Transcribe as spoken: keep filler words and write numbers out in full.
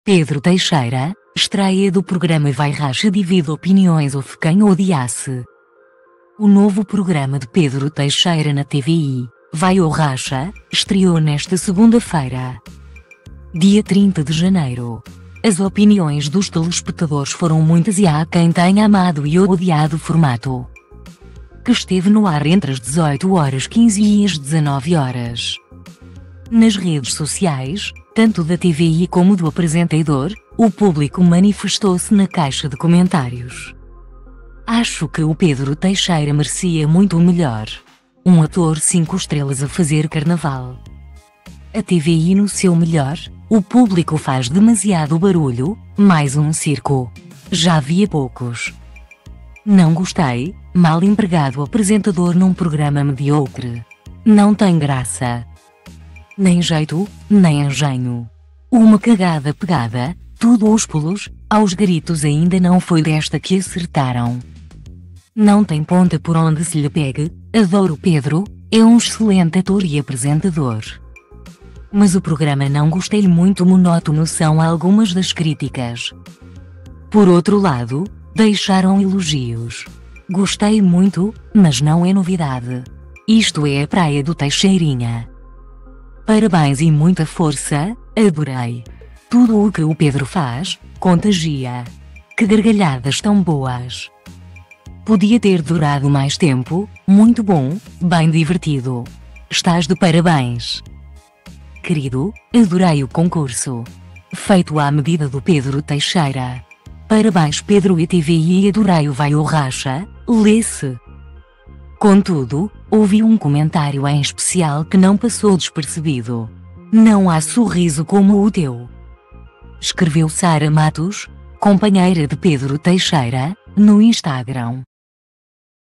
Pedro Teixeira, estreia do programa Vai Racha divide opiniões of quem odiasse. O novo programa de Pedro Teixeira na T V I, Vai ou Racha, estreou nesta segunda-feira, dia trinta de janeiro. As opiniões dos telespectadores foram muitas e há quem tenha amado e odiado o formato, que esteve no ar entre as dezoito horas quinze e as dezenove horas. Nas redes sociais, tanto da T V I como do apresentador, o público manifestou-se na caixa de comentários. Acho que o Pedro Teixeira merecia muito melhor. Um ator cinco estrelas a fazer carnaval. A T V I no seu melhor, o público faz demasiado barulho, mais um circo. Já havia poucos. Não gostei, mal empregado apresentador num programa mediocre. Não tem graça. Nem jeito, nem engenho. Uma cagada pegada, tudo aos pulos, aos gritos ainda não foi desta que acertaram. Não tem ponta por onde se lhe pegue, adoro Pedro, é um excelente ator e apresentador. Mas o programa não gostei muito monótono são algumas das críticas. Por outro lado, deixaram elogios. Gostei muito, mas não é novidade. Isto é a praia do Teixeirinha. Parabéns e muita força, adorei. Tudo o que o Pedro faz, contagia. Que gargalhadas tão boas. Podia ter durado mais tempo, muito bom, bem divertido. Estás de parabéns. Querido, adorei o concurso. Feito à medida do Pedro Teixeira. Parabéns Pedro e T V I adorei o Vai ou Racha, lê-se. Contudo, houve um comentário em especial que não passou despercebido. Não há sorriso como o teu. Escreveu Sara Matos, companheira de Pedro Teixeira, no Instagram.